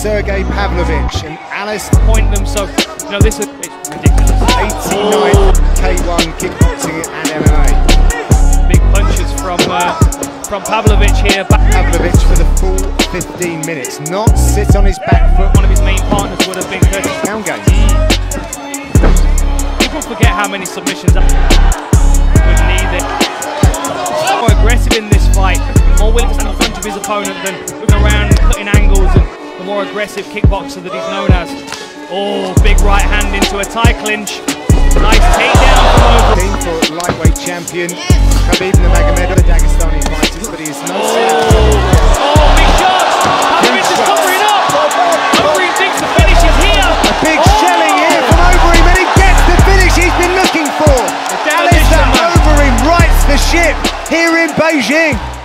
Sergei Pavlovich and Alistair point them, so you know this is ridiculous. 89 K1 kickboxing and MMA. Big punches from Pavlovich here. Pavlovich for the full 15 minutes, not sit on his back foot. One of his main partners would have been Curtis. Down Gane. People forget how many submissions would need it. More aggressive in this fight, more willing to stand in front of his opponent than moving around and cutting angles, and the more aggressive kickboxer that he's known as. Oh, big right hand into a tie clinch. Nice takedown from Overeem. For lightweight champion Khabib Nurmagomedov, the Dagestani fighters, but he is not big shot! Pavlovich is covering up! Overeem thinks the finish is here! A big shelling here from Overeem, and he gets the finish he's been looking for. Alistair Overeem rights the ship here in Beijing.